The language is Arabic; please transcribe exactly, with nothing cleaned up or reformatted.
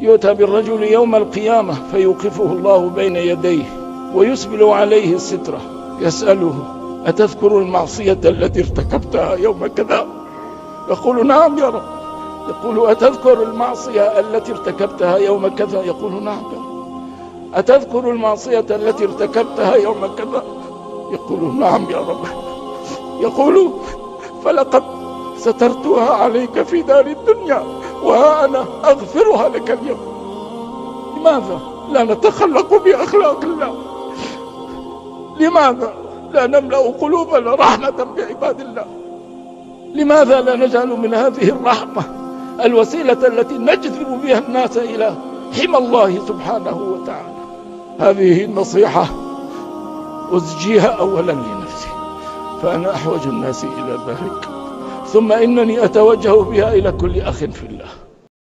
يؤتى بالرجل يوم القيامة فيوقفه الله بين يديه ويسبل عليه ستره، يسأله: أتذكر المعصية التي ارتكبتها يوم كذا؟ يقول: نعم يا رب. يقول: أتذكر المعصية التي ارتكبتها يوم كذا؟ يقول: نعم يا رب. أتذكر المعصية التي ارتكبتها يوم كذا؟ يقول: نعم يا رب. يقول: فلقد سترتها عليك في دار الدنيا وها أنا أغفرها لك اليوم. لماذا لا نتخلق بأخلاق الله؟ لماذا لا نملأ قلوبنا رحمة بعباد الله؟ لماذا لا نجعل من هذه الرحمة الوسيلة التي نجذب بها الناس إلى حمى الله سبحانه وتعالى؟ هذه النصيحة أزجيها أولا لنفسي، فأنا أحوج الناس إلى ذلك، ثم إنني أتوجه بها إلى كل أخ في الله.